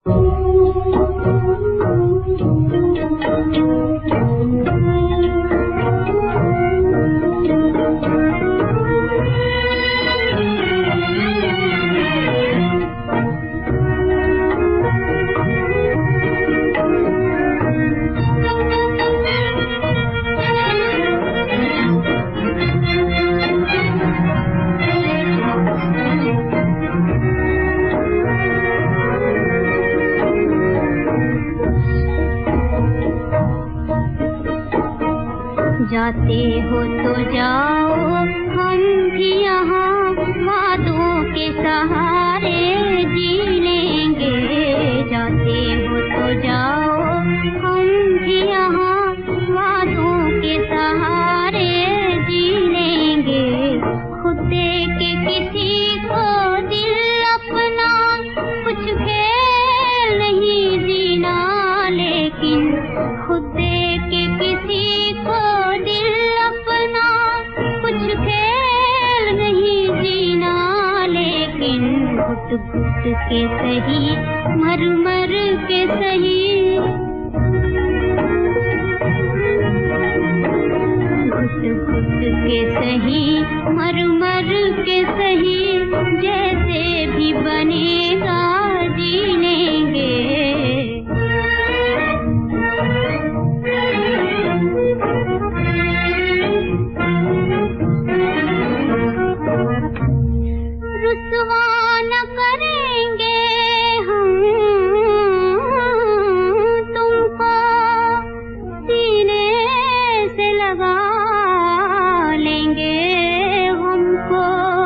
जाते हो तो जाओ, हम भी यहाँ वादों के सहारे जी लेंगे। जाते हो तो जाओ, हम भी यहाँ वादों के सहारे जी लेंगे। खुद दे के किसी को दिल अपना कुछ खेल नहीं जीना, लेकिन खुद दे के किसी को घुट के सही, मर मर के सही, घुट घुट के सही, मर मर के सही, जैसे भी बनेगा जी लेंगे। रुसवा न करेंगे हम तुमको, सीने से लगा लेंगे हमको।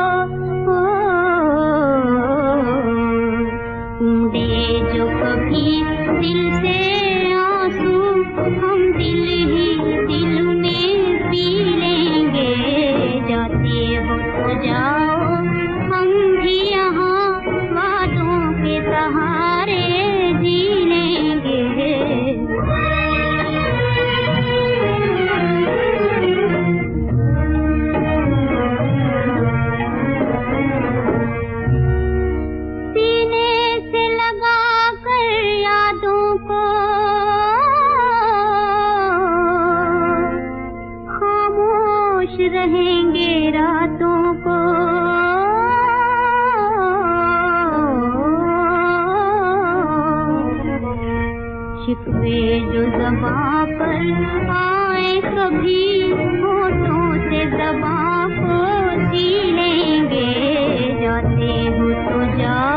ढूंढे जो कभी दिल से आंसू, हम दिल ही दिल में पी लेंगे। जाते हो तो जाओ, हम भी यहाँ वादों के सहारे जी लेंगे। सीने से लगा कर यादों को, खामोश रहेंगे रातों को। शिकवे जो ज़बां पर आए कभी, होठों से ज़बां को सी लेंगे। जाते हो तो जाओ,